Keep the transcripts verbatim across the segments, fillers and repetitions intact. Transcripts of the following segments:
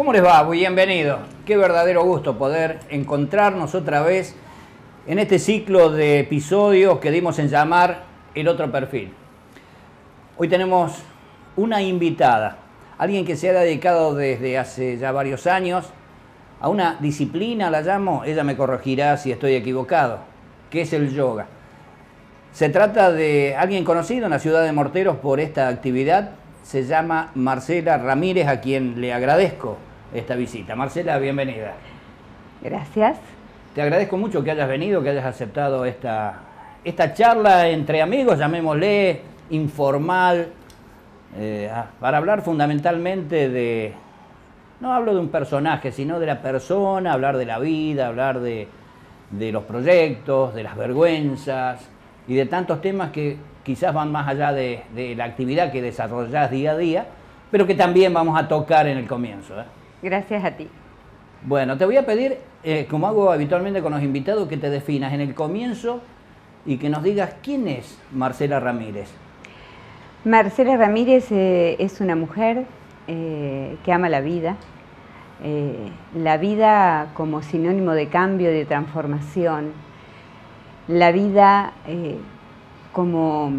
¿Cómo les va? Bienvenido. Qué verdadero gusto poder encontrarnos otra vez en este ciclo de episodios que dimos en llamar El Otro Perfil. Hoy tenemos una invitada, alguien que se ha dedicado desde hace ya varios años a una disciplina, la llamo, ella me corregirá si estoy equivocado, que es el yoga. Se trata de alguien conocido en la ciudad de Morteros por esta actividad, se llama Marcela Ramírez, a quien le agradezco esta visita. Marcela, bienvenida. Gracias. Te agradezco mucho que hayas venido, que hayas aceptado esta, esta charla entre amigos, llamémosle, informal, eh, para hablar fundamentalmente de, no hablo de un personaje, sino de la persona, hablar de la vida, hablar de, de los proyectos, de las vergüenzas y de tantos temas que quizás van más allá de, de la actividad que desarrollás día a día, pero que también vamos a tocar en el comienzo, ¿eh? Gracias a ti. Bueno, te voy a pedir, eh, como hago habitualmente con los invitados, que te definas en el comienzo y que nos digas quién es Marcela Ramírez. Marcela Ramírez eh, es una mujer eh, que ama la vida, eh, la vida como sinónimo de cambio, de transformación, la vida eh, como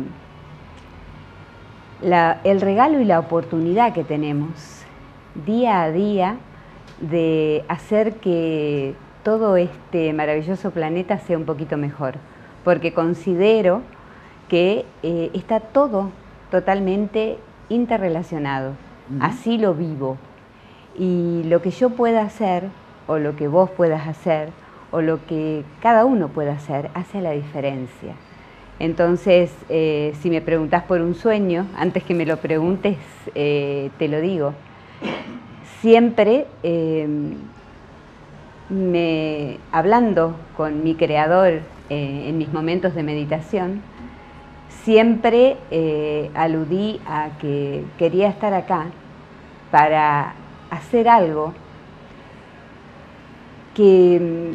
la, el regalo y la oportunidad que tenemos día a día de hacer que todo este maravilloso planeta sea un poquito mejor, porque considero que eh, está todo totalmente interrelacionado, uh-huh. Así lo vivo, y lo que yo pueda hacer, o lo que vos puedas hacer, o lo que cada uno pueda hacer, hace la diferencia. Entonces, eh, si me preguntás por un sueño, antes que me lo preguntes, eh, te lo digo. Siempre, eh, me, hablando con mi creador eh, en mis momentos de meditación, siempre eh, aludí a que quería estar acá para hacer algo que,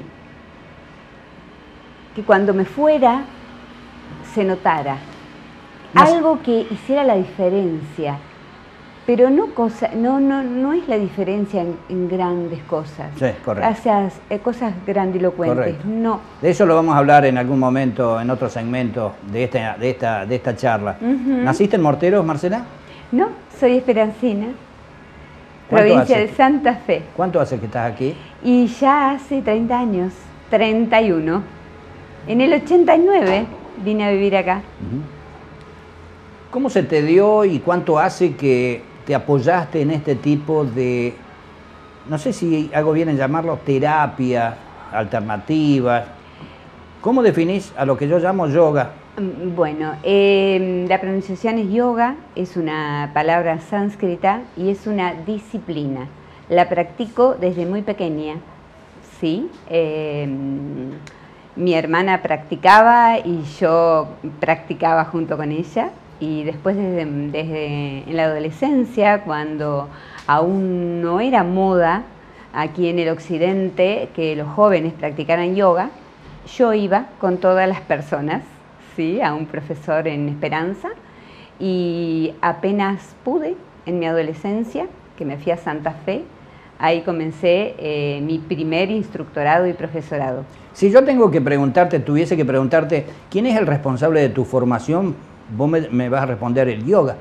que cuando me fuera se notara, no, algo que hiciera la diferencia. Pero no, cosa, no, no, no es la diferencia en, en grandes cosas, sí, correcto. Esas, eh, cosas grandilocuentes, correcto. No. De eso lo vamos a hablar en algún momento, en otro segmento de esta, de esta, de esta charla. Uh-huh. ¿Naciste en Morteros, Marcela? No, soy esperancina, provincia de Santa Fe. ¿Cuánto hace que estás aquí? Y ya hace treinta años, treinta y uno. En el ochenta y nueve vine a vivir acá. Uh-huh. ¿Cómo se te dio y cuánto hace que te apoyaste en este tipo de, no sé si hago bien en llamarlo, terapia alternativa? ¿Cómo definís a lo que yo llamo yoga? Bueno, eh, la pronunciación es yoga, es una palabra sánscrita y es una disciplina. La practico desde muy pequeña, ¿sí? Eh, mi hermana practicaba y yo practicaba junto con ella. Y después, desde, desde en la adolescencia, cuando aún no era moda aquí en el occidente que los jóvenes practicaran yoga, yo iba con todas las personas, ¿sí? A un profesor en Esperanza, y apenas pude, en mi adolescencia, que me fui a Santa Fe, ahí comencé eh, mi primer instructorado y profesorado. Si yo tengo que preguntarte, tuviese que preguntarte, ¿quién es el responsable de tu formación? Vos me, me vas a responder el yoga.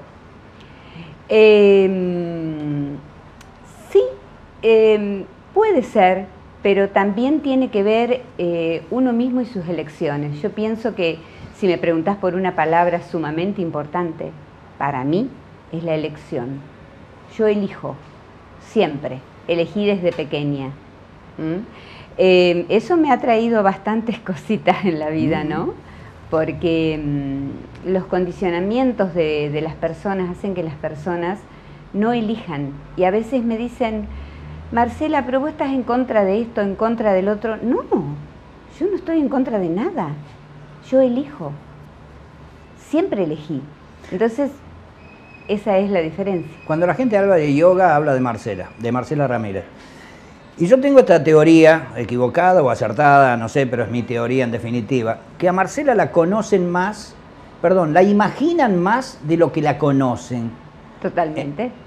Eh, sí, eh, puede ser, pero también tiene que ver eh, uno mismo y sus elecciones. Yo pienso que si me preguntás por una palabra sumamente importante, para mí es la elección. Yo elijo, siempre, elegí desde pequeña. ¿Mm? Eh, eso me ha traído bastantes cositas en la vida, ¿no? Porque mmm, los condicionamientos de, de las personas hacen que las personas no elijan. Y a veces me dicen, Marcela, pero vos estás en contra de esto, en contra del otro. No, yo no estoy en contra de nada. Yo elijo. Siempre elegí. Entonces, esa es la diferencia. Cuando la gente habla de yoga, habla de Marcela, de Marcela Ramírez. Y yo tengo esta teoría, equivocada o acertada, no sé, pero es mi teoría en definitiva, que a Marcela la conocen más, perdón, la imaginan más de lo que la conocen. Totalmente. Eh,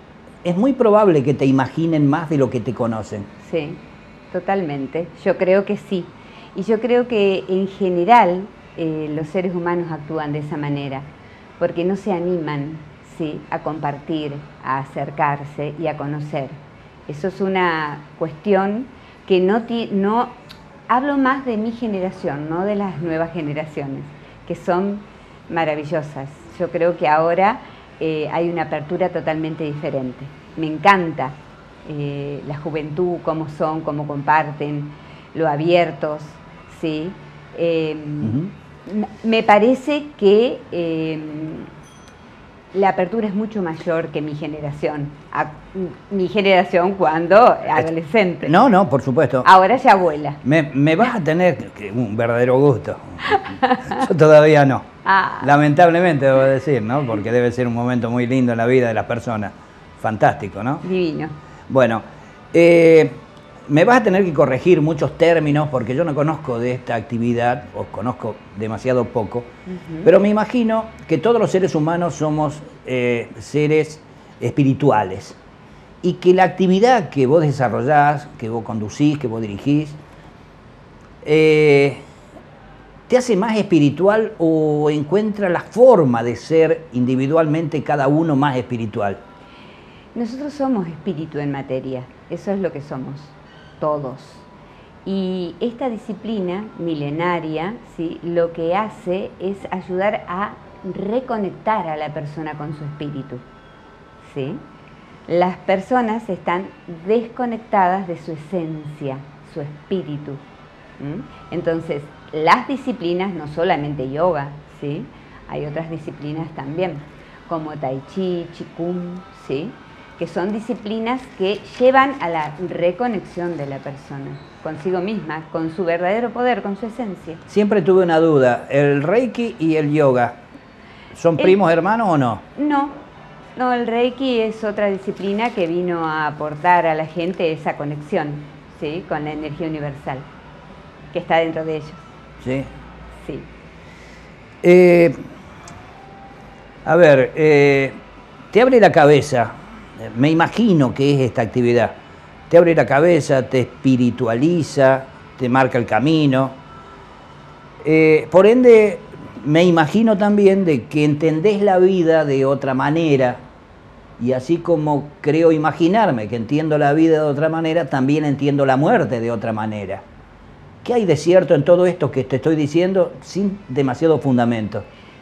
es muy probable que te imaginen más de lo que te conocen. Sí, totalmente. Yo creo que sí. Y yo creo que en general eh, los seres humanos actúan de esa manera, porque no se animan, ¿sí?, a compartir, a acercarse y a conocer. Eso es una cuestión que no, no hablo más de mi generación, no de las nuevas generaciones, que son maravillosas. Yo creo que ahora eh, hay una apertura totalmente diferente. Me encanta eh, la juventud, cómo son, cómo comparten, lo abiertos, ¿sí? Eh, uh-huh. Me parece que eh, la apertura es mucho mayor que mi generación. A, mi generación cuando adolescente. No, no, por supuesto. Ahora ya abuela. Me, me vas a tener un verdadero gusto. Yo todavía no. Ah. Lamentablemente debo decir, ¿no? Porque debe ser un momento muy lindo en la vida de las personas. Fantástico, ¿no? Divino. Bueno, eh, me vas a tener que corregir muchos términos porque yo no conozco de esta actividad, o conozco demasiado poco, uh-huh. pero me imagino que todos los seres humanos somos eh, seres espirituales y que la actividad que vos desarrollás, que vos conducís, que vos dirigís, eh, ¿te hace más espiritual o encuentra la forma de ser individualmente cada uno más espiritual? Nosotros somos espíritu en materia, eso es lo que somos. Todos. Y esta disciplina milenaria, ¿sí?, lo que hace es ayudar a reconectar a la persona con su espíritu, ¿sí? Las personas están desconectadas de su esencia, su espíritu. ¿Mm? Entonces, las disciplinas, no solamente yoga, ¿sí?, hay otras disciplinas también, como tai chi, qigong, ¿sí?, que son disciplinas que llevan a la reconexión de la persona consigo misma, con su verdadero poder, con su esencia. Siempre tuve una duda, ¿el Reiki y el yoga son el, primos hermanos o no? No, no, el Reiki es otra disciplina que vino a aportar a la gente esa conexión, ¿sí?, con la energía universal que está dentro de ellos. Sí. Sí. Eh, a ver, eh, te abre la cabeza. Me imagino que es esta actividad. Te abre la cabeza, te espiritualiza, te marca el camino. Eh, por ende, me imagino también de que entendés la vida de otra manera. Y así como creo imaginarme que entiendo la vida de otra manera, también entiendo la muerte de otra manera. ¿Qué hay de cierto en todo esto que te estoy diciendo sin demasiado fundamento?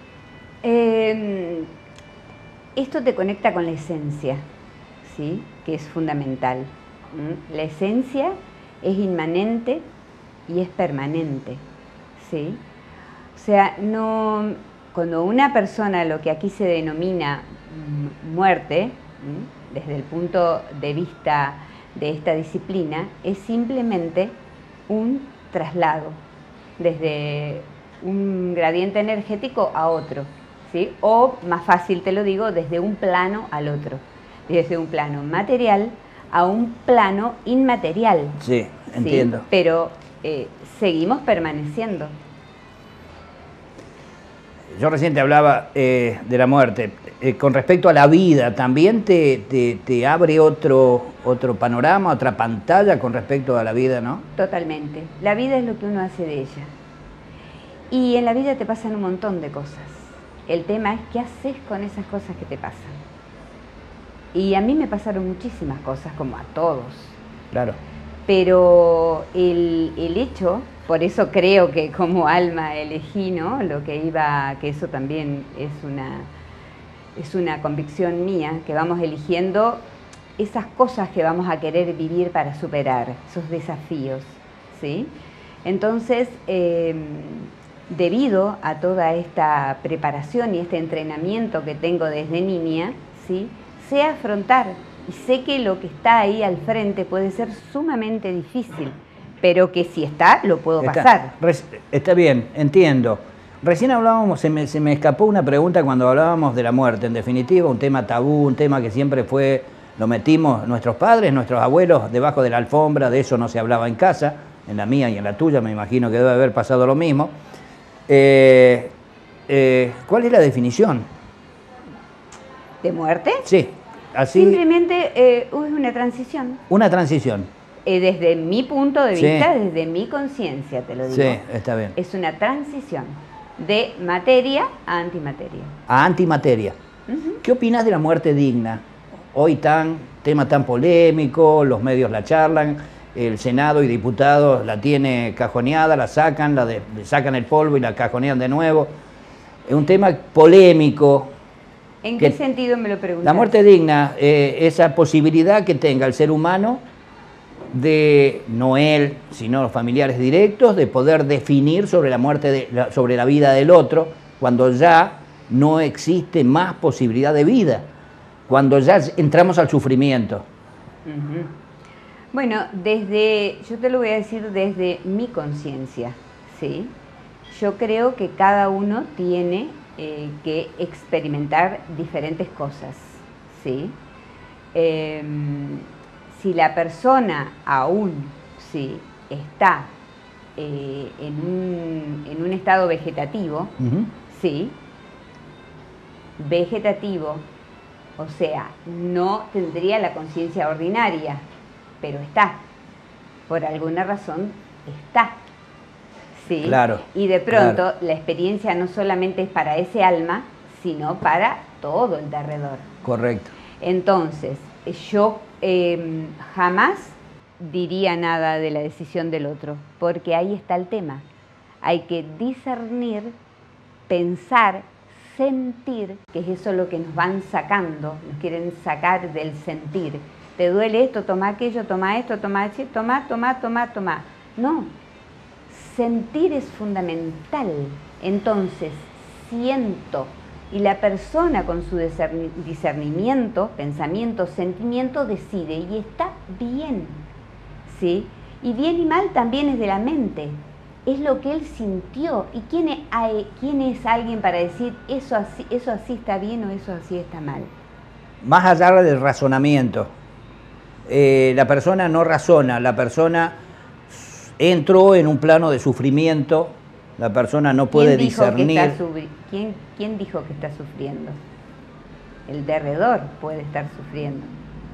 Eh, esto te conecta con la esencia, ¿sí?, que es fundamental. ¿Mm? La esencia es inmanente y es permanente, ¿sí? O sea, no, cuando una persona, lo que aquí se denomina muerte, ¿Mm?, desde el punto de vista de esta disciplina, es simplemente un traslado desde un gradiente energético a otro, ¿sí?, o más fácil te lo digo, desde un plano al otro. Desde un plano material a un plano inmaterial. Sí, entiendo. ¿Sí? Pero eh, seguimos permaneciendo. Yo recién te hablaba eh, de la muerte. Eh, con respecto a la vida, ¿también te, te, te abre otro, otro panorama, otra pantalla con respecto a la vida, no? Totalmente. La vida es lo que uno hace de ella. Y en la vida te pasan un montón de cosas. El tema es qué haces con esas cosas que te pasan. Y a mí me pasaron muchísimas cosas, como a todos. Claro. Pero el, el hecho, por eso creo que como alma elegí, ¿no?, lo que iba, que eso también es una, es una convicción mía, que vamos eligiendo esas cosas que vamos a querer vivir para superar, esos desafíos, ¿sí? Entonces, eh, debido a toda esta preparación y este entrenamiento que tengo desde niña, ¿sí?, sé afrontar y sé que lo que está ahí al frente puede ser sumamente difícil, pero que si está, lo puedo está, pasar. Está bien, entiendo. Recién hablábamos, se me, se me escapó una pregunta cuando hablábamos de la muerte. En definitiva, un tema tabú, un tema que siempre fue, lo metimos nuestros padres, nuestros abuelos debajo de la alfombra, de eso no se hablaba en casa, en la mía y en la tuya me imagino que debe haber pasado lo mismo. Eh, eh, ¿Cuál es la definición? ¿De muerte? Sí. así. Simplemente eh, es una transición. Una transición. Eh, desde mi punto de Sí. vista, desde mi conciencia, te lo digo. Sí, está bien. Es una transición de materia a antimateria. A antimateria. Uh-huh. ¿Qué opinas de la muerte digna? Hoy tan, tema tan polémico, los medios la charlan, el Senado y diputados la tiene cajoneada, la sacan, la de, le sacan el polvo y la cajonean de nuevo. Es un tema polémico. ¿En qué que, sentido me lo preguntas? La muerte digna, eh, esa posibilidad que tenga el ser humano de, no él, sino los familiares directos, de poder definir sobre la muerte, de, la, sobre la vida del otro, cuando ya no existe más posibilidad de vida, cuando ya entramos al sufrimiento. Uh-huh. Bueno, desde, yo te lo voy a decir desde mi conciencia, ¿sí? Yo creo que cada uno tiene eh, que experimentar diferentes cosas, ¿sí? Eh, si la persona aún, ¿sí?, está eh, en, un, en un estado vegetativo, Uh-huh. ¿sí?, vegetativo, o sea, no tendría la conciencia ordinaria, pero está, por alguna razón está, ¿sí? Claro, y de pronto claro. La experiencia no solamente es para ese alma, sino para todo el de alrededor. Correcto. Entonces, yo eh, jamás diría nada de la decisión del otro, porque ahí está el tema. Hay que discernir, pensar, sentir, que es eso lo que nos van sacando, nos quieren sacar del sentir. ¿Te duele esto? Toma aquello, toma esto, toma esto, toma, toma, toma, toma. No, sentir es fundamental. Entonces, siento, y la persona con su discernimiento, pensamiento, sentimiento, decide, y está bien, ¿sí? Y bien y mal también es de la mente. Es lo que él sintió. ¿Y quién es, quién es alguien para decir eso así, eso así está bien o eso así está mal? Más allá del razonamiento, eh, la persona no razona, la persona entró en un plano de sufrimiento, la persona no puede ¿Quién dijo discernir. Que está ¿Quién, ¿Quién dijo que está sufriendo? El de alrededor puede estar sufriendo.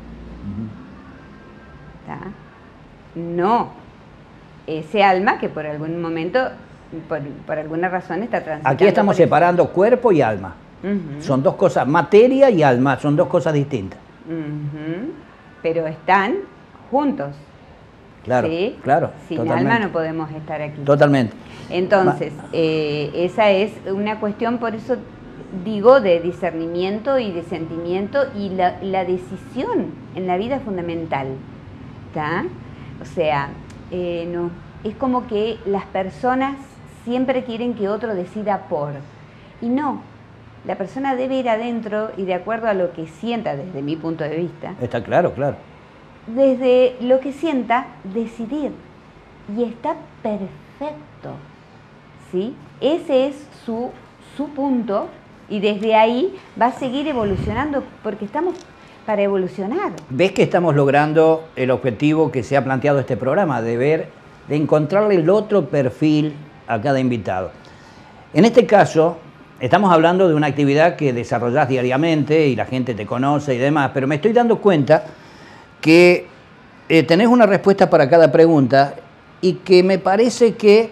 Uh-huh. ¿Está? No. Ese alma que por algún momento, por, por alguna razón está transitando. Aquí estamos separando cuerpo y alma. Uh-huh. Son dos cosas, materia y alma, son dos cosas distintas. Uh-huh. Pero están juntos. Claro, ¿sí? claro. Sin totalmente. alma no podemos estar aquí. Totalmente. Entonces, eh, esa es una cuestión, por eso digo, de discernimiento y de sentimiento, y la, la decisión en la vida es fundamental. ¿Está? O sea, eh, no, es como que las personas siempre quieren que otro decida por, y no, la persona debe ir adentro y de acuerdo a lo que sienta, desde mi punto de vista. Está claro, claro. Desde lo que sienta, decidir, y está perfecto, ¿sí? Ese es su, su punto, y desde ahí va a seguir evolucionando, porque estamos para evolucionar. ¿Ves que estamos logrando el objetivo que se ha planteado este programa, de ver, de encontrarle el otro perfil a cada invitado? En este caso, estamos hablando de una actividad que desarrollás diariamente y la gente te conoce y demás, pero me estoy dando cuenta que eh, tenés una respuesta para cada pregunta y que me parece que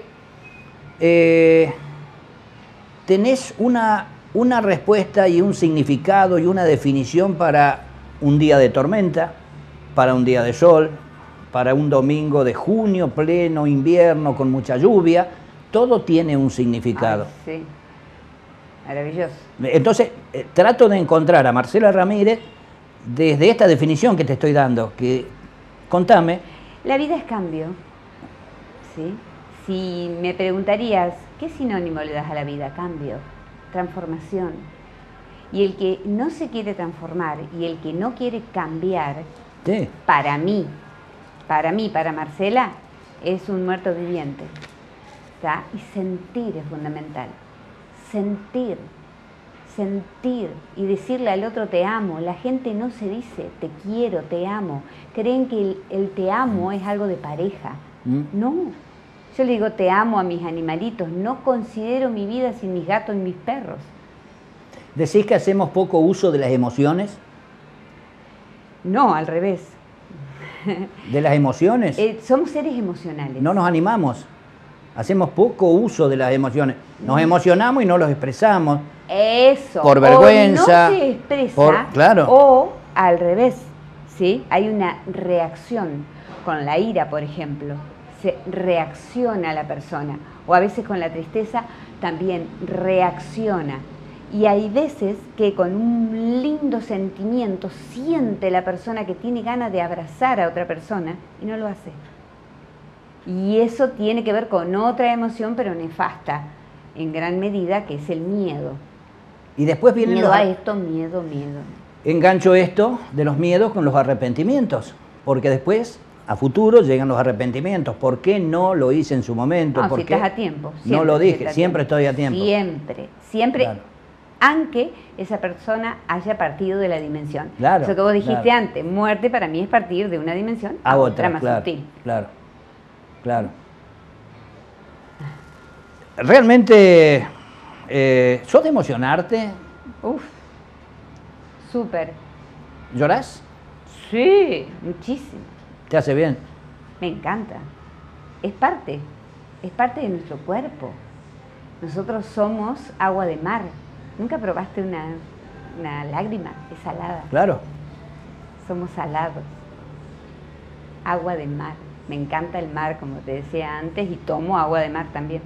eh, tenés una, una respuesta y un significado y una definición para un día de tormenta, para un día de sol, para un domingo de junio, pleno invierno, con mucha lluvia. Todo tiene un significado. Ay, sí, maravilloso. Entonces, eh, trato de encontrar a Marcela Ramírez desde esta definición que te estoy dando, que contame. La vida es cambio, ¿sí? Si me preguntarías, ¿qué sinónimo le das a la vida? Cambio, transformación. Y el que no se quiere transformar y el que no quiere cambiar, Sí. para mí, para mí, para Marcela, es un muerto viviente. ¿Está? Y sentir es fundamental. Sentir. Sentir y decirle al otro te amo. La gente no se dice te quiero, te amo. Creen que el, el te amo es algo de pareja. ¿Mm? No. Yo le digo te amo a mis animalitos. No considero mi vida sin mis gatos y mis perros. ¿Decís que hacemos poco uso de las emociones? No, al revés. ¿De las emociones? Eh, somos seres emocionales. No nos animamos. Hacemos poco uso de las emociones. Nos emocionamos y no los expresamos. Eso. Por vergüenza. O no se expresa. Por, claro. O al revés. ¿Sí? Hay una reacción. Con la ira, por ejemplo. Se reacciona a la persona. O a veces con la tristeza también reacciona. Y hay veces que con un lindo sentimiento siente la persona que tiene ganas de abrazar a otra persona y no lo hace. Y eso tiene que ver con otra emoción, pero nefasta, en gran medida, que es el miedo. Y después viene miedo los... a esto, miedo, miedo. Engancho esto de los miedos con los arrepentimientos, porque después, a futuro, llegan los arrepentimientos. ¿Por qué no lo hice en su momento? No, ¿Por si qué estás a tiempo. No lo dije, siempre estoy a tiempo. Siempre, siempre, Claro. aunque esa persona haya partido de la dimensión. Claro, Eso que vos dijiste claro. antes, muerte para mí es partir de una dimensión a, A otra, otra, más claro, sutil. claro, claro. Realmente, eh, ¿sos de emocionarte? Uf, súper. ¿Llorás? Sí, muchísimo. ¿Te hace bien? Me encanta. Es parte, es parte de nuestro cuerpo. Nosotros somos agua de mar. ¿Nunca probaste una, una lágrima? Es salada. Claro. Somos salados. Agua de mar. Me encanta el mar, como te decía antes, y tomo agua de mar también.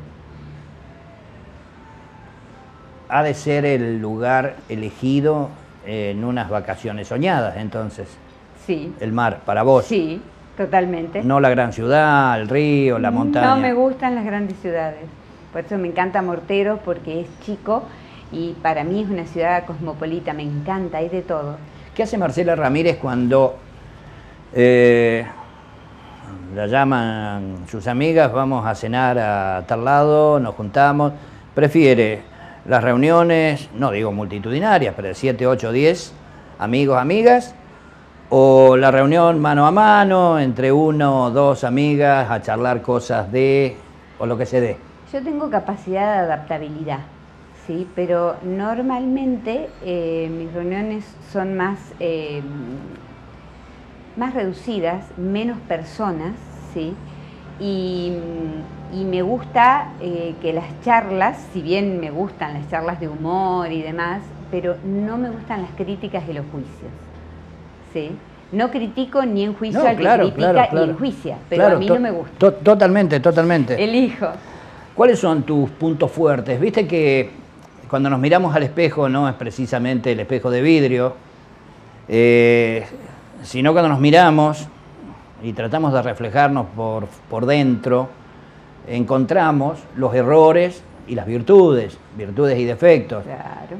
Ha de ser el lugar elegido en unas vacaciones soñadas, entonces. Sí. El mar, para vos. Sí, totalmente. No la gran ciudad, el río, la montaña. No me gustan las grandes ciudades. Por eso me encanta Morteros, porque es chico y para mí es una ciudad cosmopolita. Me encanta, hay de todo. ¿Qué hace Marcela Ramírez cuando eh, la llaman sus amigas, vamos a cenar a tal lado, nos juntamos? ¿Prefiere las reuniones, no digo multitudinarias, pero de siete, ocho, diez amigos, amigas? ¿O la reunión mano a mano, entre uno o dos amigas, a charlar cosas de, o lo que se dé? Yo tengo capacidad de adaptabilidad, ¿sí? Pero normalmente eh, mis reuniones son más, eh, más reducidas, menos personas, ¿sí? Y, y me gusta eh, que las charlas, si bien me gustan las charlas de humor y demás, pero no me gustan las críticas y los juicios, ¿sí? No critico ni enjuicio No, al claro, que critica claro, claro. ni enjuicia, pero Claro, a mí to- no me gusta. to- Totalmente, totalmente. Elijo. ¿Cuáles son tus puntos fuertes? Viste que cuando nos miramos al espejo, no es precisamente el espejo de vidrio, eh, sino cuando nos miramos y tratamos de reflejarnos por, por dentro, encontramos los errores y las virtudes, virtudes y defectos. Claro.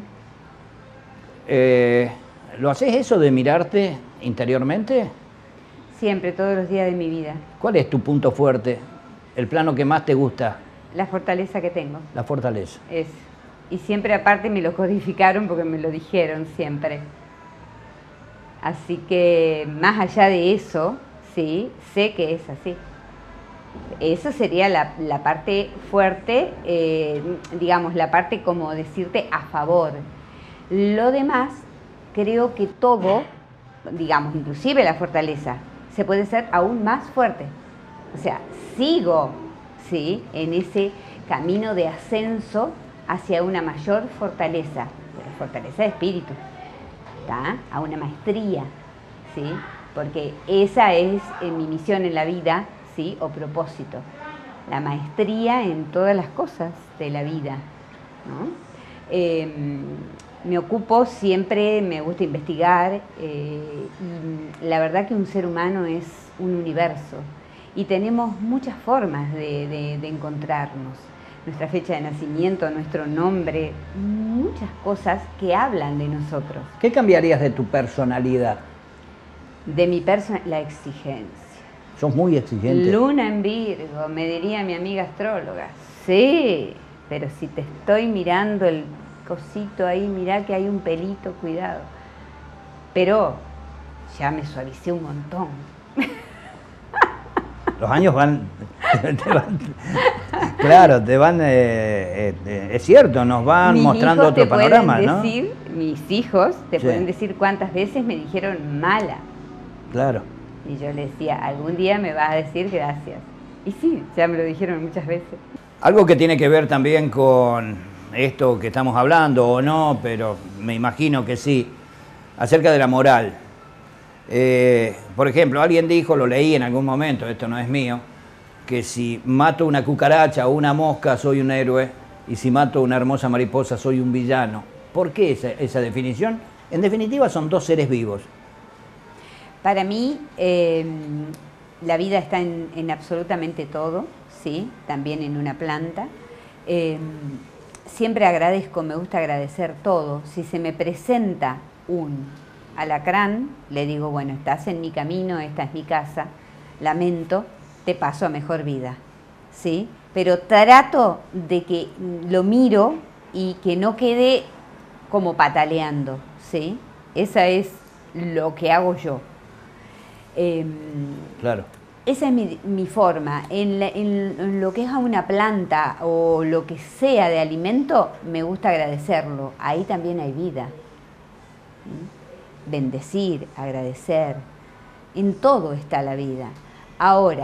Eh, ¿Lo haces eso de mirarte interiormente? Siempre, todos los días de mi vida. ¿Cuál es tu punto fuerte? El plano que más te gusta, La fortaleza que tengo la fortaleza. es. Y siempre aparte me lo codificaron porque me lo dijeron siempre. Así que más allá de eso, sí, sé que es así. Esa sería la, la parte fuerte, eh, digamos, la parte como decirte a favor. Lo demás, creo que todo, digamos, inclusive la fortaleza, se puede ser aún más fuerte. O sea, sigo, ¿sí?, en ese camino de ascenso hacia una mayor fortaleza, pero fortaleza de espíritu, ¿tá?, a una maestría, ¿sí?, porque esa es eh, mi misión en la vida, ¿sí?, o propósito, la maestría en todas las cosas de la vida, ¿no? Eh, me ocupo siempre, me gusta investigar, eh, y la verdad que un ser humano es un universo y tenemos muchas formas de, de, de encontrarnos. Nuestra fecha de nacimiento, nuestro nombre, muchas cosas que hablan de nosotros. ¿Qué cambiarías de tu personalidad? De mi persona, la exigencia. Sos muy exigente. Luna en Virgo, me diría mi amiga astróloga. Sí, pero si te estoy mirando el cosito ahí, mirá que hay un pelito, cuidado. Pero ya me suavicé un montón. Los años van, te van claro, te van, eh, eh, es cierto, nos van Mis mostrando hijos otro te panorama, pueden ¿no? decir, mis hijos te Sí. pueden decir cuántas veces me dijeron mala. Claro. Y yo le decía, algún día me vas a decir gracias. Y sí, ya me lo dijeron muchas veces. Algo que tiene que ver también con esto que estamos hablando, o no, pero me imagino que sí, acerca de la moral. Eh, por ejemplo, alguien dijo, lo leí en algún momento, esto no es mío, que si mato una cucaracha o una mosca soy un héroe, y si mato una hermosa mariposa soy un villano. ¿Por qué esa, esa definición? En definitiva son dos seres vivos. Para mí, eh, la vida está en, en absolutamente todo, ¿sí? También en una planta. Eh, siempre agradezco, me gusta agradecer todo. Si se me presenta un alacrán, le digo, bueno, estás en mi camino, esta es mi casa, lamento, te paso a mejor vida, ¿sí? Pero trato de que lo miro y que no quede como pataleando, ¿sí? Esa es lo que hago yo. Eh, claro. Esa es mi, mi forma. En, la, en, en lo que es a una planta o lo que sea de alimento, me gusta agradecerlo. Ahí también hay vida. ¿Sí? Bendecir, agradecer. En todo está la vida. Ahora,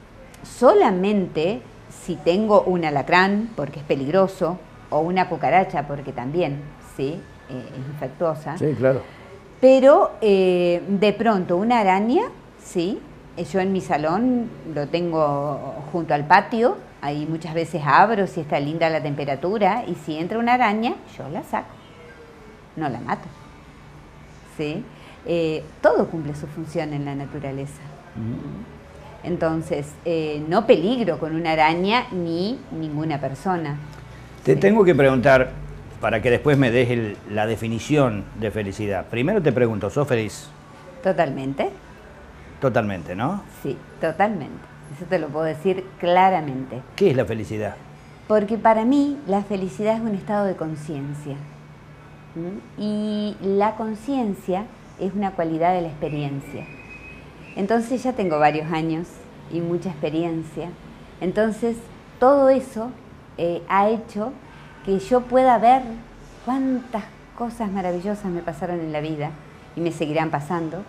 solamente si tengo un alacrán, porque es peligroso, o una cucaracha, porque también, ¿sí? Eh, es infectuosa. Sí, claro. Pero eh, de pronto una araña, sí, yo en mi salón lo tengo junto al patio, ahí muchas veces abro si está linda la temperatura, y si entra una araña, yo la saco, no la mato, ¿sí? Eh, todo cumple su función en la naturaleza. Uh-huh. Entonces, eh, no peligro con una araña ni ninguna persona. Te ¿sí? tengo que preguntar, para que después me des el, la definición de felicidad. Primero te pregunto, ¿sos feliz? Totalmente. Totalmente, ¿no? Sí, totalmente. Eso te lo puedo decir claramente. ¿Qué es la felicidad? Porque para mí la felicidad es un estado de conciencia. ¿Mm? Y la conciencia es una cualidad de la experiencia. Entonces ya tengo varios años y mucha experiencia. Entonces todo eso eh, ha hecho que yo pueda ver cuántas cosas maravillosas me pasaron en la vida y me seguirán pasando,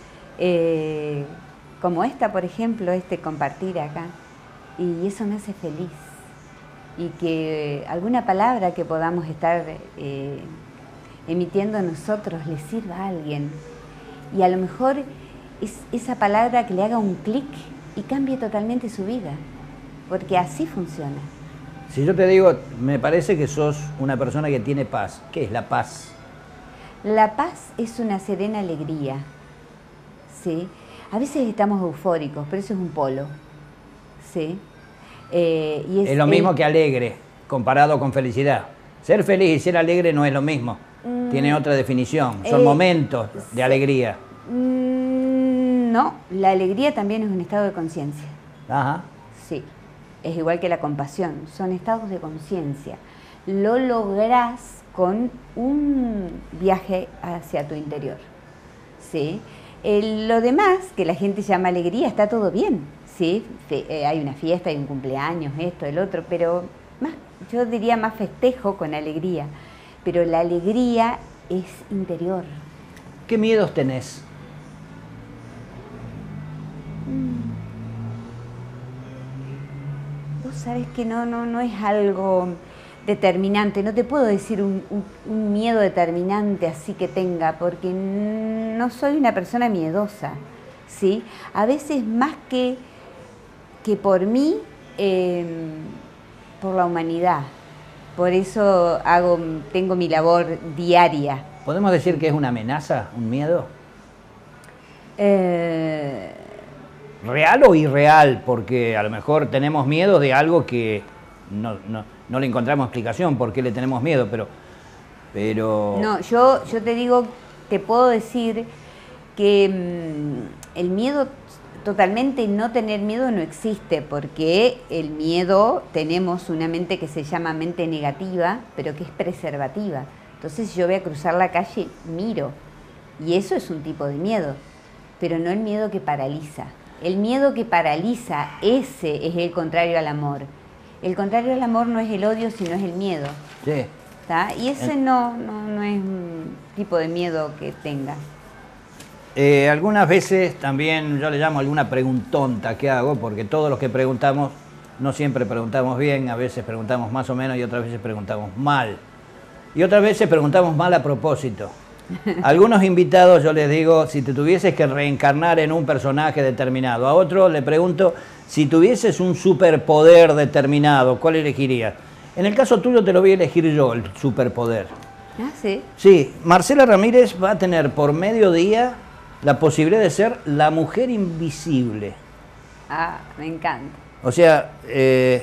eh, como esta, por ejemplo, este compartir acá, y eso me hace feliz, y que alguna palabra que podamos estar eh, emitiendo nosotros le sirva a alguien, y a lo mejor es esa palabra que le haga un clic y cambie totalmente su vida, porque así funciona. Si yo te digo, me parece que sos una persona que tiene paz. ¿Qué es la paz? La paz es una serena alegría, ¿sí? A veces estamos eufóricos, pero eso es un polo, ¿sí? Eh, y es, es lo mismo el... que alegre, comparado con felicidad. Ser feliz y ser alegre no es lo mismo. Mm, Tiene otra definición. Son eh, momentos de alegría. Mm, no, la alegría también es un estado de conciencia. Ajá. Sí. Es igual que la compasión, son estados de conciencia. Lo lográs con un viaje hacia tu interior, ¿sí? El, lo demás, que la gente llama alegría, está todo bien, ¿sí? Fe, eh, hay una fiesta, hay un cumpleaños, esto, el otro, pero más, yo diría más festejo con alegría. Pero la alegría es interior. ¿Qué miedos tenés? Sabes que no, no, no es algo determinante, no te puedo decir un, un, un miedo determinante así que tenga, porque no soy una persona miedosa, ¿sí? A veces más que, que por mí, eh, por la humanidad. Por eso hago, tengo mi labor diaria. ¿Podemos decir que es una amenaza, un miedo? Eh... ¿Real o irreal? Porque a lo mejor tenemos miedo de algo que no, no, no le encontramos explicación por qué le tenemos miedo, pero... pero... No, yo, yo te digo, te puedo decir que mmm, el miedo, totalmente no tener miedo no existe, porque el miedo, tenemos una mente que se llama mente negativa, pero que es preservativa. Entonces yo voy a cruzar la calle, miro, y eso es un tipo de miedo, pero no el miedo que paraliza. El miedo que paraliza, ese es el contrario al amor. El contrario al amor no es el odio, sino es el miedo. Sí. ¿Tá? Y ese no, no, no es un tipo de miedo que tenga. eh, algunas veces también yo le llamo alguna preguntonta que hago, porque todos los que preguntamos no siempre preguntamos bien, a veces preguntamos más o menos y otras veces preguntamos mal. Y otras veces preguntamos mal a propósito. A algunos invitados yo les digo, si te tuvieses que reencarnar en un personaje determinado. A otro le pregunto, si tuvieses un superpoder determinado, ¿cuál elegirías? En el caso tuyo te lo voy a elegir yo, el superpoder. Ah, sí. Sí, Marcela Ramírez va a tener por mediodía la posibilidad de ser la mujer invisible. Ah, me encanta. O sea, eh,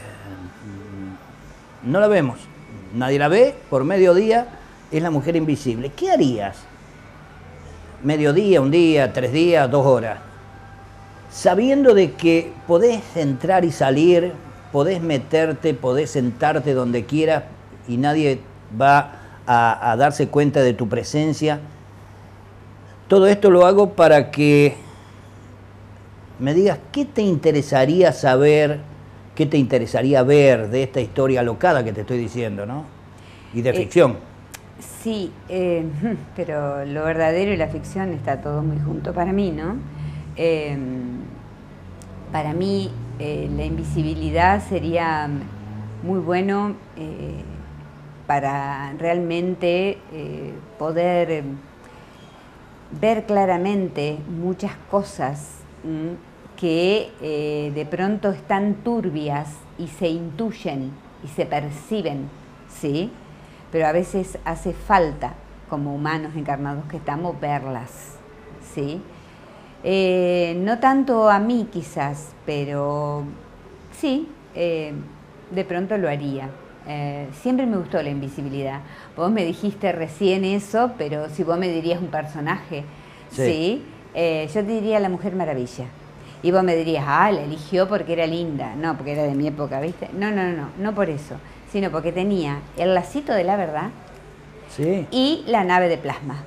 no la vemos, nadie la ve, por mediodía es la mujer invisible. ¿Qué harías? Mediodía, un día, tres días, dos horas. Sabiendo de que podés entrar y salir, podés meterte, podés sentarte donde quieras y nadie va a, a darse cuenta de tu presencia. Todo esto lo hago para que me digas qué te interesaría saber, qué te interesaría ver de esta historia alocada que te estoy diciendo, ¿no? Y de eh, ficción. Sí, eh, pero lo verdadero y la ficción está todo muy junto para mí, ¿no? Eh, para mí eh, la invisibilidad sería muy bueno eh, para realmente eh, poder eh, ver claramente muchas cosas mmm, que eh, de pronto están turbias y se intuyen y se perciben, ¿sí? Pero a veces hace falta, como humanos encarnados que estamos, verlas, ¿sí? Eh, no tanto a mí quizás, pero sí, eh, de pronto lo haría. Eh, siempre me gustó la invisibilidad. Vos me dijiste recién eso, pero si vos me dirías un personaje, ¿sí? ¿sí? Eh, yo te diría la Mujer Maravilla. Y vos me dirías, ah, la eligió porque era linda. No, porque era de mi época, ¿viste? No, no, no, no, no por eso, sino porque tenía el lacito de la verdad, sí, y la nave de plasma.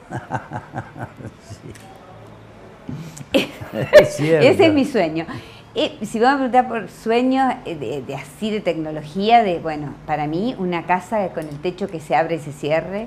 Sí. Es cierto. Ese es mi sueño. Y si vos me preguntás por sueños de, de así de tecnología, de bueno, para mí una casa con el techo que se abre y se cierre,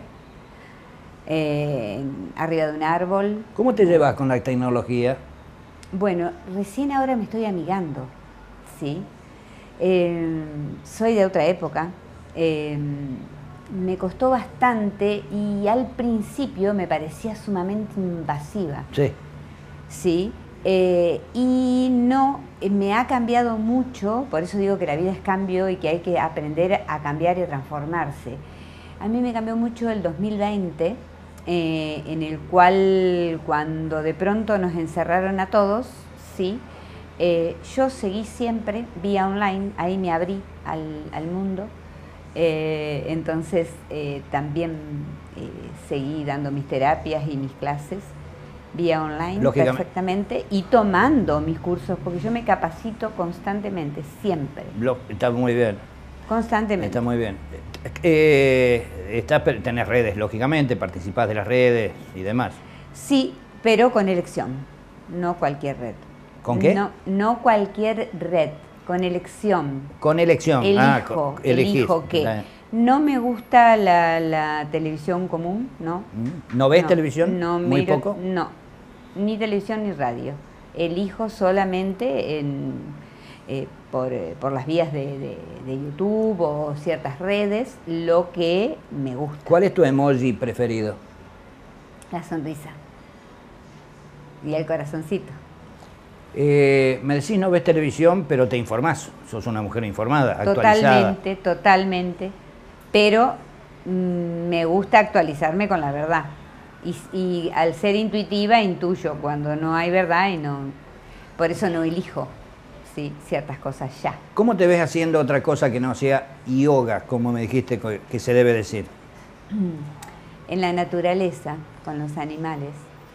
eh, arriba de un árbol. ¿Cómo te llevas con la tecnología? Bueno, recién ahora me estoy amigando, ¿sí? Eh, soy de otra época, eh, me costó bastante y al principio me parecía sumamente invasiva. Sí. Sí, eh, y no, me ha cambiado mucho, por eso digo que la vida es cambio y que hay que aprender a cambiar y a transformarse. A mí me cambió mucho el dos mil veinte, eh, en el cual cuando de pronto nos encerraron a todos, sí, eh, yo seguí siempre vía online, ahí me abrí al, al mundo, eh, entonces eh, también eh, seguí dando mis terapias y mis clases vía online perfectamente y tomando mis cursos, porque yo me capacito constantemente, siempre. Lo, está muy bien. Constantemente. Está muy bien. Eh, está, tenés redes, lógicamente, participás de las redes y demás. Sí, pero con elección, no cualquier red. ¿Con qué? No, no cualquier red, con elección. Con elección. Elijo, ah, con, elijo que la... no me gusta la, la televisión común, ¿no? ¿No ves no, televisión? No, muy miro, poco. No, ni televisión ni radio. Elijo solamente en, eh, por, por las vías de, de, de YouTube o ciertas redes lo que me gusta. ¿Cuál es tu emoji preferido? La sonrisa y el corazoncito. Eh, me decís no ves televisión, pero te informás. Sos una mujer informada, actualizada. Totalmente, totalmente. Pero mmm, me gusta actualizarme con la verdad. Y, y al ser intuitiva intuyo cuando no hay verdad y no, por eso no elijo, sí, ciertas cosas ya. ¿Cómo te ves haciendo otra cosa que no sea yoga, como me dijiste que se debe decir? En la naturaleza, con los animales,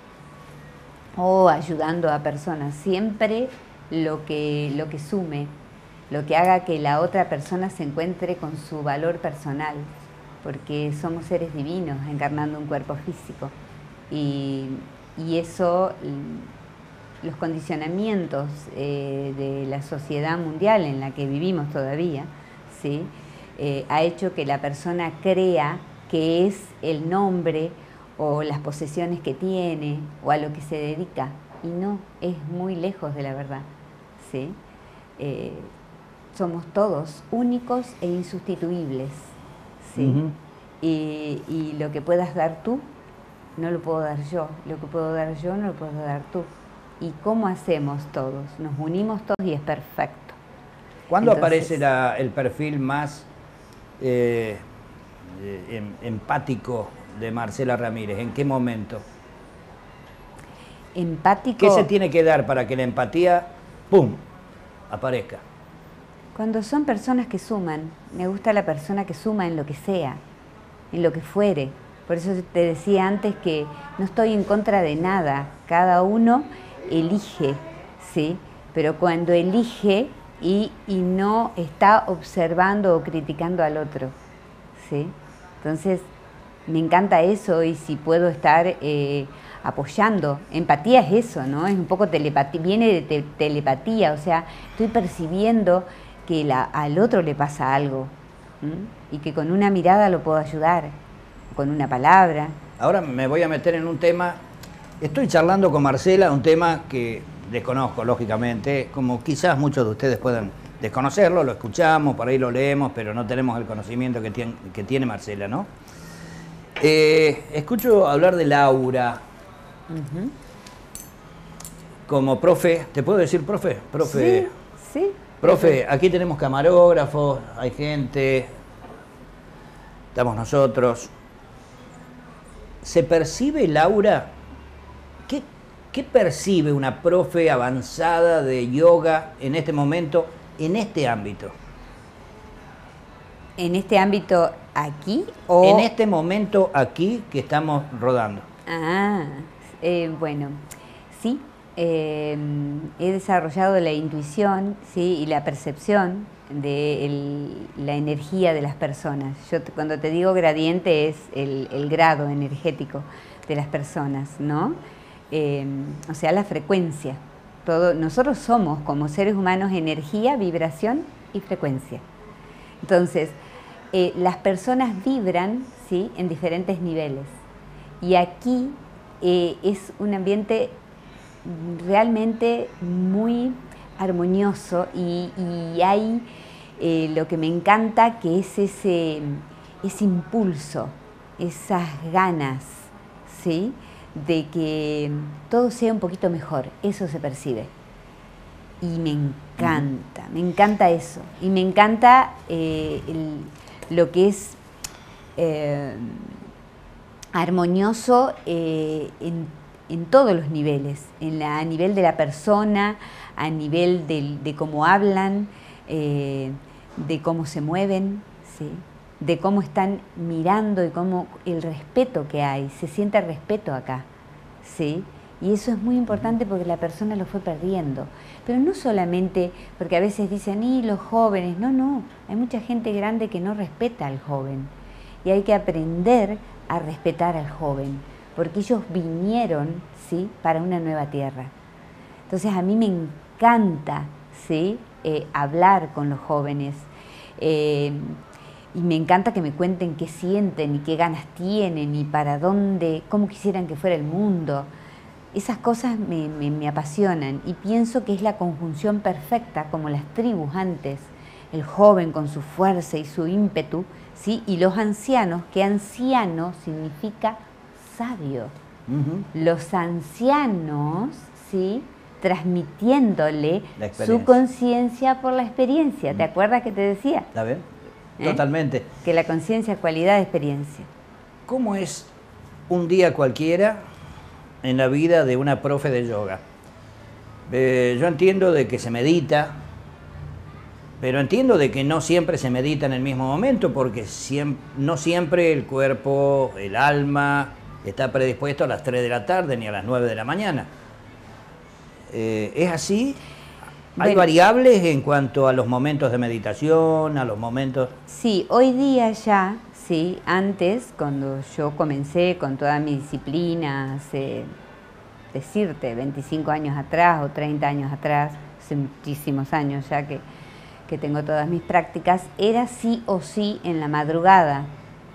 o ayudando a personas, siempre lo que, lo que sume, lo que haga que la otra persona se encuentre con su valor personal, porque somos seres divinos encarnando un cuerpo físico y, y eso, los condicionamientos eh, de la sociedad mundial en la que vivimos todavía, ¿sí? eh, ha hecho que la persona crea que es el nombre o las posesiones que tiene, o a lo que se dedica. Y no, es muy lejos de la verdad, ¿sí? Eh, somos todos únicos e insustituibles, ¿sí? Uh-huh. y, y lo que puedas dar tú, no lo puedo dar yo. Lo que puedo dar yo, no lo puedo dar tú. ¿Y cómo hacemos todos? Nos unimos todos y es perfecto. ¿Cuándo Entonces, aparece la, el perfil más eh, em, empático de Marcela Ramírez? ¿En qué momento? Empático. ¿Qué se tiene que dar para que la empatía, pum, aparezca? Cuando son personas que suman. Me gusta la persona que suma en lo que sea, en lo que fuere. Por eso te decía antes que no estoy en contra de nada. Cada uno elige, ¿sí? Pero cuando elige y, y no está observando o criticando al otro, ¿sí? Entonces, me encanta eso y si puedo estar eh, apoyando. Empatía es eso, ¿no? Es un poco telepatía, viene de te, telepatía, o sea, estoy percibiendo que la, al otro le pasa algo, ¿m? Y que con una mirada lo puedo ayudar, con una palabra. Ahora me voy a meter en un tema, estoy charlando con Marcela, un tema que desconozco, lógicamente, como quizás muchos de ustedes puedan desconocerlo, lo escuchamos, por ahí lo leemos, pero no tenemos el conocimiento que tiene, que tiene Marcela, ¿no? Eh, escucho hablar de Laura. Uh-huh. Como profe, ¿te puedo decir profe? Profe, sí, sí. Profe, aquí tenemos camarógrafos, hay gente, estamos nosotros. ¿Se percibe, Laura? ¿Qué, qué percibe una profe avanzada de yoga en este momento, en este ámbito? ¿En este ámbito aquí o...? En este momento aquí que estamos rodando. Ah, eh, bueno, sí. Eh, he desarrollado la intuición, ¿sí? Y la percepción de el, la energía de las personas. Yo te, cuando te digo gradiente es el, el grado energético de las personas, ¿no? Eh, o sea, la frecuencia. Todo, nosotros somos como seres humanos energía, vibración y frecuencia. Entonces, eh, las personas vibran, ¿sí? En diferentes niveles. Y aquí eh, es un ambiente realmente muy armonioso y, y hay eh, lo que me encanta, que es ese, ese impulso, esas ganas, ¿sí? De que todo sea un poquito mejor. Eso se percibe. Y me encanta, me encanta eso. Y me encanta eh, el, lo que es eh, armonioso eh, en en todos los niveles, en la, a nivel de la persona, a nivel de, de cómo hablan, eh, de cómo se mueven, ¿sí? De cómo están mirando y cómo el respeto que hay, se siente respeto acá, ¿sí? Y eso es muy importante porque la persona lo fue perdiendo. Pero no solamente porque a veces dicen, y los jóvenes, no, no, hay mucha gente grande que no respeta al joven y hay que aprender a respetar al joven, porque ellos vinieron, ¿sí? Para una nueva tierra. Entonces a mí me encanta, ¿sí? eh, hablar con los jóvenes eh, y me encanta que me cuenten qué sienten y qué ganas tienen y para dónde, cómo quisieran que fuera el mundo. Esas cosas me, me, me apasionan y pienso que es la conjunción perfecta, como las tribus antes, el joven con su fuerza y su ímpetu, ¿sí? Y los ancianos, que anciano significa sabio. Uh-huh. Los ancianos, ¿sí? Transmitiéndole su conciencia por la experiencia. ¿Te acuerdas que te decía? ¿Está bien? ¿Eh? Totalmente. Que la conciencia es cualidad de experiencia. ¿Cómo es un día cualquiera en la vida de una profe de yoga? Eh, yo entiendo de que se medita, pero entiendo de que no siempre se medita en el mismo momento, porque siempre, no siempre el cuerpo, el alma, está predispuesto a las tres de la tarde ni a las nueve de la mañana. Eh, ¿Es así? ¿Hay bueno, variables en cuanto a los momentos de meditación, a los momentos...? Sí, hoy día ya, sí, antes, cuando yo comencé con toda mi disciplina, hace, decirte, veinticinco años atrás o treinta años atrás, hace muchísimos años ya que, que tengo todas mis prácticas, era sí o sí en la madrugada,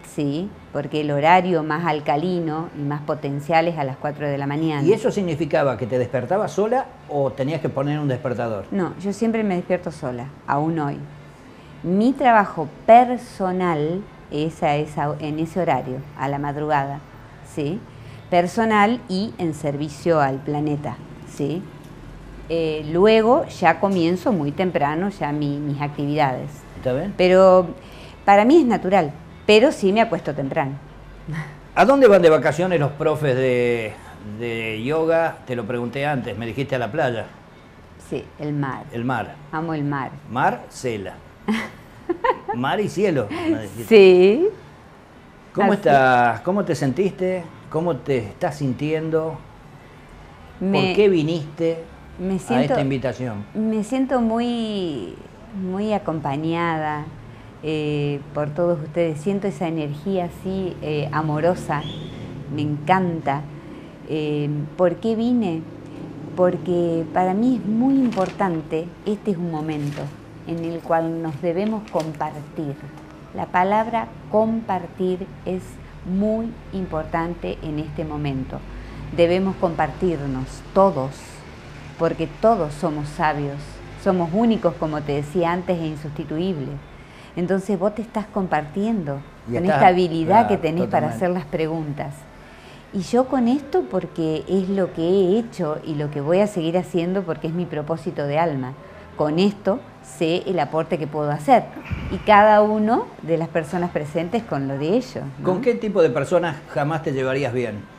¿sí? Porque el horario más alcalino y más potencial es a las cuatro de la mañana. ¿Y eso significaba que te despertabas sola o tenías que poner un despertador? No, yo siempre me despierto sola, aún hoy. Mi trabajo personal es, a esa, en ese horario, a la madrugada, ¿sí? Personal y en servicio al planeta, ¿sí? Eh, luego ya comienzo muy temprano ya mi, mis actividades. ¿Está bien? Pero para mí es natural, pero sí me acuesto temprano. ¿A dónde van de vacaciones los profes de, de yoga? Te lo pregunté antes, me dijiste a la playa. Sí, el mar. El mar. Amo el mar. Mar, cela. Mar y cielo. Me dijiste. Sí. ¿Cómo Así. estás? ¿Cómo te sentiste? ¿Cómo te estás sintiendo? Me, ¿Por qué viniste me a siento, esta invitación? Me siento muy, muy acompañada eh, por todos ustedes. Siento esa energía así eh, amorosa. Me encanta. Eh, ¿Por qué vine? Porque para mí es muy importante, este es un momento en el cual nos debemos compartir. La palabra compartir es muy importante en este momento. Debemos compartirnos todos, porque todos somos sabios, somos únicos, como te decía antes, e insustituibles. Entonces vos te estás compartiendo Y con estás- esta habilidad claro, que tenés para totalmente. hacer las preguntas. Y yo con esto porque es lo que he hecho y lo que voy a seguir haciendo porque es mi propósito de alma. Con esto sé el aporte que puedo hacer y cada uno de las personas presentes con lo de ellos, ¿no? ¿Con qué tipo de personas jamás te llevarías bien?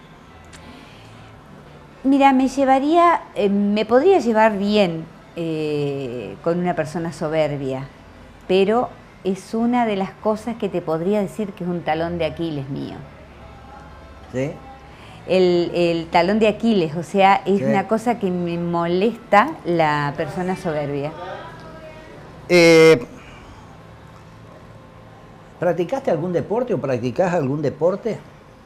Mira, me llevaría, eh, me podría llevar bien eh, con una persona soberbia, pero es una de las cosas que te podría decir que es un talón de Aquiles mío. ¿Sí? El, el talón de Aquiles, o sea, es Sí. una cosa que me molesta la persona soberbia. Eh, ¿Practicaste algún deporte o practicás algún deporte?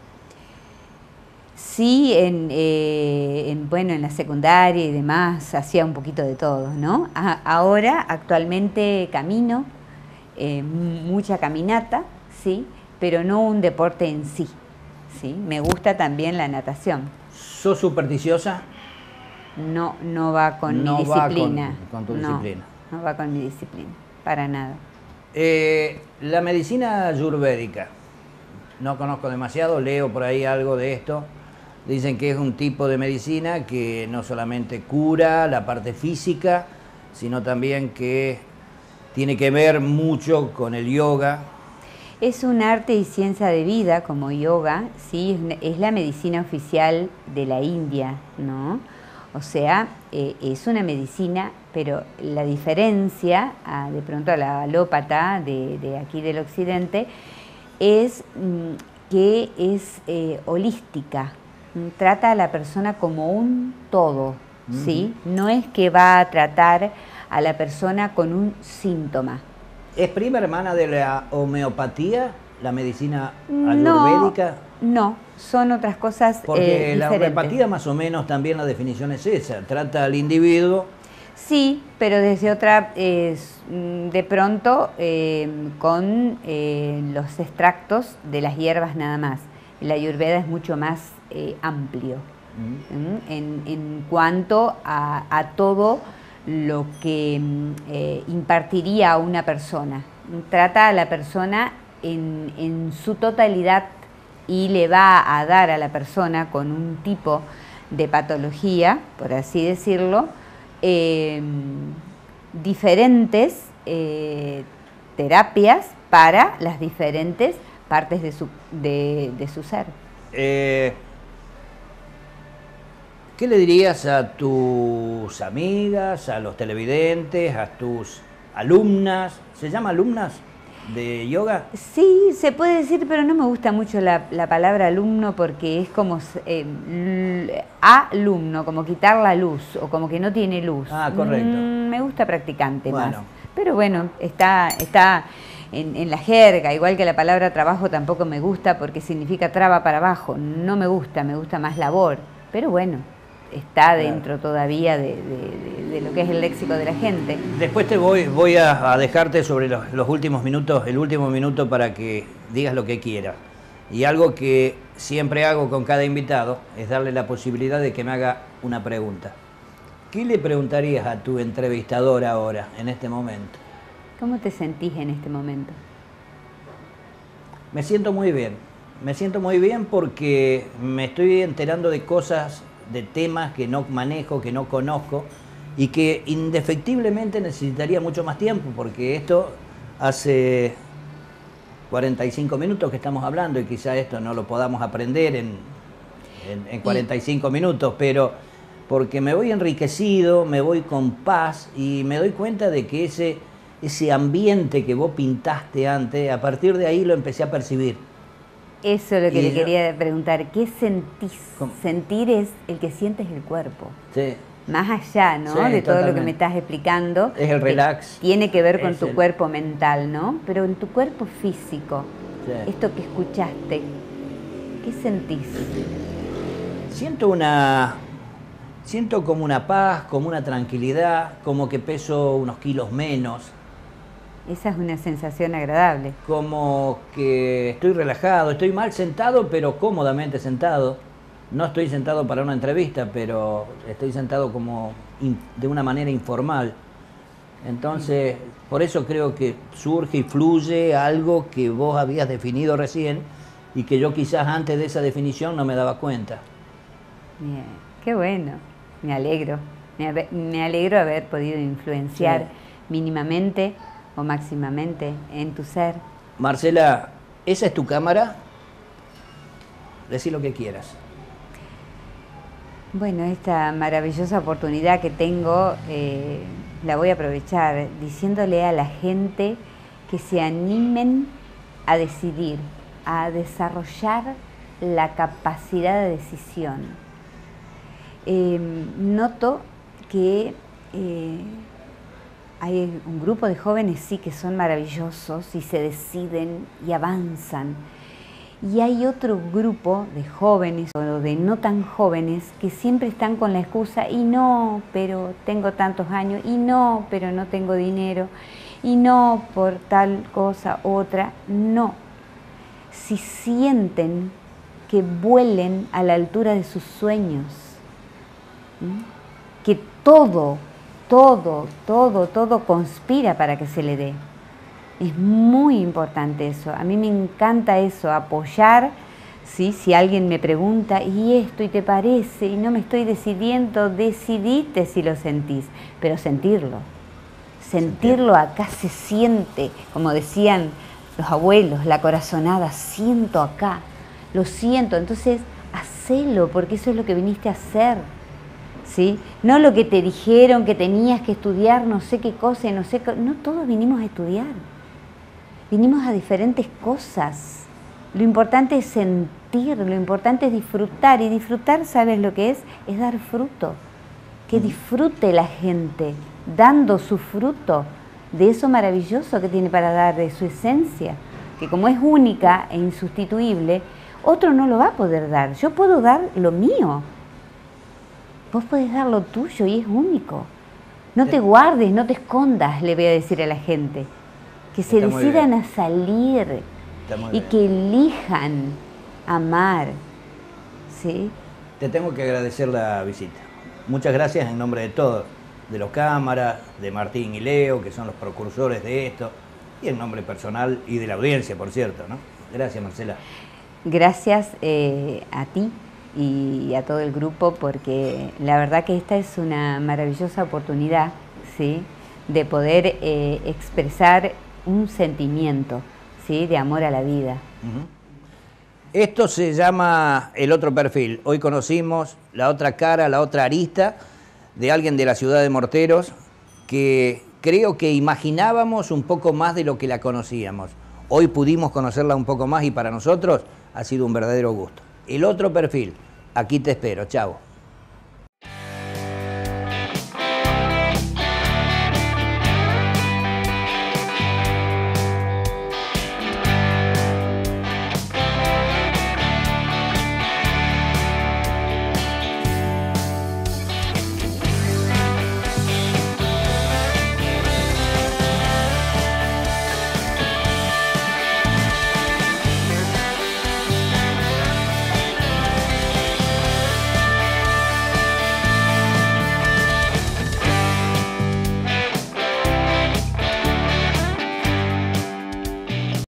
Sí, en, eh, en, bueno, en la secundaria y demás hacía un poquito de todo, ¿no? A- ahora, actualmente camino, eh, mucha caminata, sí, pero no un deporte en sí, sí. Me gusta también la natación. ¿Sos supersticiosa? No, no va con No mi va disciplina. con- con tu No, disciplina. no va con mi disciplina, para nada. Eh, la medicina ayurvédica, no conozco demasiado, leo por ahí algo de esto. Dicen que es un tipo de medicina que no solamente cura la parte física, sino también que tiene que ver mucho con el yoga. Es un arte y ciencia de vida como yoga, sí, es, es la medicina oficial de la India, ¿no? O sea, eh, es una medicina, pero la diferencia a, de pronto a la alópata de, de aquí del occidente es mm, que es eh, holística, mm, trata a la persona como un todo, ¿sí? No es que va a tratar a la persona con un síntoma. ¿Es prima hermana de la homeopatía, la medicina No, ayurvédica? no, son otras cosas Porque eh, la diferentes. homeopatía más o menos también la definición es esa, trata al individuo. Sí, pero desde otra, eh, de pronto eh, con eh, los extractos de las hierbas nada más. La ayurveda es mucho más eh, amplio ¿m? en, en cuanto a, a todo lo que eh, impartiría a una persona. Trata a la persona en, en su totalidad y le va a dar a la persona con un tipo de patología, por así decirlo, eh, diferentes eh, terapias para las diferentes partes de su, de, de su ser. Eh, ¿Qué le dirías a tus amigas, a los televidentes, a tus alumnas? ¿Se llama alumnas de yoga? Sí, se puede decir, pero no me gusta mucho la, la palabra alumno porque es como eh, alumno, como quitar la luz o como que no tiene luz. Ah, correcto. Mm, me gusta practicante Bueno. más. Pero bueno, está, está en, en la jerga, igual que la palabra trabajo tampoco me gusta porque significa traba para abajo. No me gusta, me gusta más labor. Pero bueno. está dentro claro. todavía de, de, de, de lo que es el léxico de la gente. Después te voy, voy a, a dejarte sobre los, los últimos minutos, el último minuto para que digas lo que quieras. Y algo que siempre hago con cada invitado es darle la posibilidad de que me haga una pregunta. ¿Qué le preguntarías a tu entrevistador ahora, en este momento? ¿Cómo te sentís en este momento? Me siento muy bien. Me siento muy bien porque me estoy enterando de cosas, de temas que no manejo, que no conozco y que indefectiblemente necesitaría mucho más tiempo, porque esto hace cuarenta y cinco minutos que estamos hablando y quizá esto no lo podamos aprender en, en, en cuarenta y cinco minutos, pero porque me voy enriquecido, me voy con paz y me doy cuenta de que ese, ese ambiente que vos pintaste antes, a partir de ahí lo empecé a percibir. Eso es lo que y le yo, quería preguntar. ¿Qué sentís? ¿Cómo? Sentir es el que sientes el cuerpo. Sí. Más allá, ¿no? Sí, de todo totalmente. Lo que me estás explicando. Es el relax. Tiene que ver con es tu el... cuerpo mental, ¿no? Pero en tu cuerpo físico, sí. esto que escuchaste, ¿qué sentís? Siento una... Siento como una paz, como una tranquilidad, como que peso unos kilos menos. Esa es una sensación agradable. Como que estoy relajado, estoy mal sentado, pero cómodamente sentado. No estoy sentado para una entrevista, pero estoy sentado como de una manera informal. Entonces, por eso creo que surge y fluye algo que vos habías definido recién y que yo quizás antes de esa definición no me daba cuenta. Bien, qué bueno, me alegro. Me, me alegro haber podido influenciar sí. mínimamente o máximamente en tu ser. Marcela, ¿esa es tu cámara? Decí lo que quieras. Bueno, esta maravillosa oportunidad que tengo eh, la voy a aprovechar diciéndole a la gente que se animen a decidir, a desarrollar la capacidad de decisión. Eh, noto que eh, hay un grupo de jóvenes sí que son maravillosos y se deciden y avanzan. Y hay otro grupo de jóvenes o de no tan jóvenes que siempre están con la excusa y no, pero tengo tantos años, y no, pero no tengo dinero, y no, por tal cosa, otra, no. Si sienten que vuelen a la altura de sus sueños, ¿sí? Que todo, todo, todo, todo conspira para que se le dé. Es muy importante eso, a mí me encanta eso, apoyar, ¿sí? Si alguien me pregunta, ¿y esto? ¿Y te parece? Y no me estoy decidiendo, decidite si lo sentís, pero sentirlo, sentirlo acá se siente, como decían los abuelos, la corazonada, siento acá, lo siento, entonces hacelo, porque eso es lo que viniste a hacer, ¿sí? No lo que te dijeron que tenías que estudiar, no sé qué cosa, no sé qué, no todos vinimos a estudiar. Vinimos a diferentes cosas. Lo importante es sentir, lo importante es disfrutar. Y disfrutar, ¿sabes lo que es? Es dar fruto. Que disfrute la gente, dando su fruto de eso maravilloso que tiene para dar, de su esencia. Que como es única e insustituible, otro no lo va a poder dar. Yo puedo dar lo mío. Vos podés dar lo tuyo y es único. No te guardes, no te escondas, le voy a decir a la gente. Que se Está decidan a salir y bien. Que elijan amar, ¿sí? Te tengo que agradecer la visita. Muchas gracias en nombre de todos, de los cámaras, de Martín y Leo, que son los precursores de esto, y en nombre personal y de la audiencia, por cierto, ¿no? Gracias, Marcela. Gracias eh, a ti y a todo el grupo, porque la verdad que esta es una maravillosa oportunidad, ¿sí? De poder eh, expresar un sentimiento, ¿sí? De amor a la vida. Uh-huh. Esto se llama El Otro Perfil. Hoy conocimos la otra cara, la otra arista de alguien de la ciudad de Morteros que creo que imaginábamos un poco más de lo que la conocíamos. Hoy pudimos conocerla un poco más y para nosotros ha sido un verdadero gusto. El Otro Perfil. Aquí te espero. Chao.